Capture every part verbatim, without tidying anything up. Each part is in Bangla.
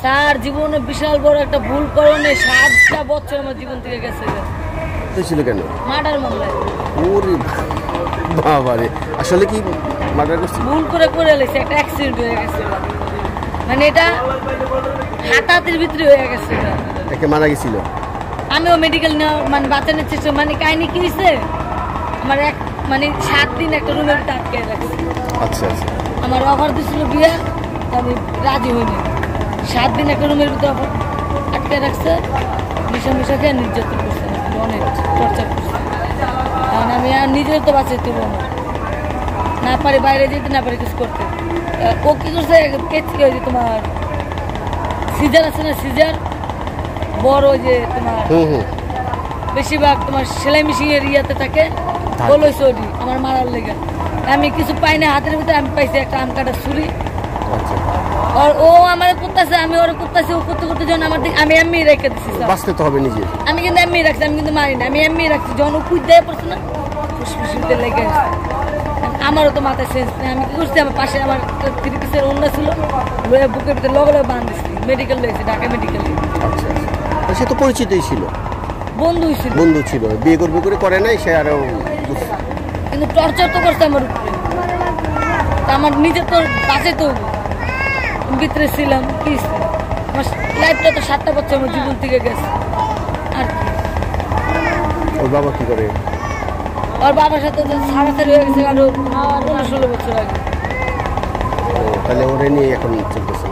তার জীবনে বিশাল বড় একটা ভুল করণে সাতটা বছর আমার জীবন থেকে গেছে। ছিল কেন? মার্ডার মামলায়। ওরে বাবারে, আসলে কি মার্ডার করছে? ভুল করে করে লেছে, একটা অ্যাক্সিডেন্ট হয়ে গেছে। মানে এটা হাতাহাতির ভিতরে হয়ে গেছে। একে মারা গেছিল। আমিও মেডিকেল নেওয়া মানে বাঁচানোর চেষ্টা, মানে কাহিনি কি হয়েছে, আমার এক মানে সাত দিন একটা রুমের ভিতরে আটকে রাখছে। আচ্ছা আচ্ছা। আমার অফার দিয়েছিল বিয়ে, আমি রাজি হইনি। সাত দিন একটা রুমের ভিতরে অফার আটকে রাখছে, মিশা মিশা খেয়ে নির্যাতন করছে, অনেক চর্চা করছে। কারণ আমি আর নিজের তো বাঁচাইতে পারবো না, পারি বাইরে যেতে, না পারি কিছু করতে। ও কি করছে, কেচকে ওই যে তোমার সিজার আছে না, সিজার বড় যে তোমার বেশিরভাগ তোমার সেলাই মেশিনের ইয়াতে থাকে, বলো চৌরি আমার মারার লেগে। আমি কিছু পাই না হাতের ভিতরে, আমি পাইছি একটা আম কাটা ছুরি। আর ও আমার কুত্তাছে, আমি ওর কুত্তাছি, ও করতে করতে যখন আমার দিকে, আমি এমনি রেখে দিচ্ছি। বাঁচতে তো হবে নিজে। আমি কিন্তু এমনি রাখছি, আমি কিন্তু মারি না, আমি এমনি রাখছি। যখন ও কুদ দেয় পড়ছে না, ফুসফুসিতে লেগে আমারও তো মাথায় সেন্স নেই। আমি কি করছি, আমার পাশে আমার থ্রি পিসের অন্য ছিল, বুকের ভিতরে লগে লগে বাঁধ দিচ্ছি। মেডিকেল লেগেছে, ঢাকা মেডিকেলে। আচ্ছা, সে তো পরিচিতই ছিল, বন্ধু ছিল। বন্ধু ছিল, বিয়ে করবে করে করে নাই সে, আরো কিন্তু টর্চার তো করছে আমার উপরে। আমার নিজের তো বাঁচে তো ভিতরে ছিলাম, কি আমার লাইফটা তো সাতটা বছর আমার জীবন থেকে গেছে। আর কি ওর বাবা কি করে? ওর বাবার সাথে তো ছাড়াছাড়ি হয়ে গেছে আরো পনেরো ষোলো বছর আগে। তাহলে ওরে নিয়ে এখন চলতেছে।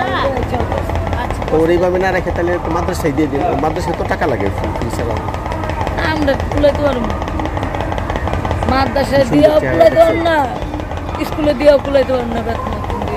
ওর এইভাবে না রেখে তাহলে মাদ্রাসায় দিয়ে দিন, মাদ্রাসায় তো টাকা লাগে। আমরা কুলাইতে পারবো না, মাদ্রাসায় দিয়েও কুলাইতে পারবো না, স্কুলে দিয়েও কুলাইতে পারবো না। বেতন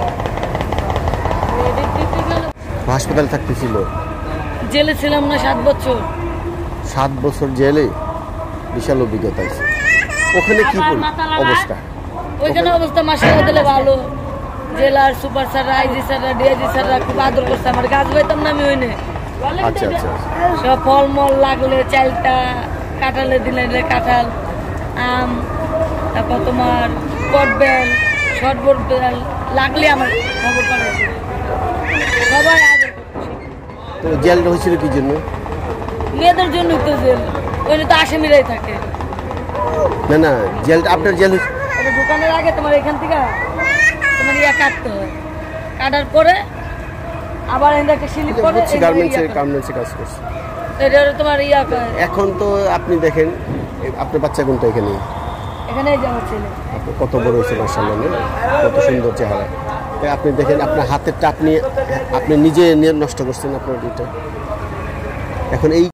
হাসপাতালে থাকতেছিল, জেলে ছিলাম না সাত বছর। সাত বছর জেলে, বিশাল অভিজ্ঞতা আছে। ওখানে কি অবস্থা? ওইখানে অবস্থা মাসাল্লাহ দিলে ভালো। জেলার সুপার স্যাররা, আইজি স্যাররা, ডিআইজি স্যাররা খুব আদর করছে আমার। গাছ পাইতাম না আমি ওইনে। আচ্ছা আচ্ছা। সব ফলমল লাগলে চালটা, কাঁঠালে দিলে কাঁঠাল, আম, তারপর তোমার কটবেল, শর্টবট বেল লাগলে আমার খবর করে সবাই আদর করছে। তো জেলটা হয়েছিল কি জন্য? মেয়েদের জন্য তো জেল, ওইটা তো আসামিরাই থাকে। না না, জেলটা আপনার জেল এটা দোকানের আগে তোমার এখান থেকে তোমার ইয়া কাটতে হয়, কাটার পরে আবার এখান থেকে স্লিপ করে গার্মেন্টসে গার্মেন্টসে কাজ করছে। এটা তোমার ইয়া এখন তো আপনি দেখেন আপনার বাচ্চা কোনটা এখানে এখানে যাওয়া ছিল, কত বড় হয়েছে মাশাআল্লাহ, কত সুন্দর চেহারা। আপনি দেখেন আপনার হাতের টাপ নিয়ে আপনি নিজে নষ্ট করছেন আপনার এটা। এখন এই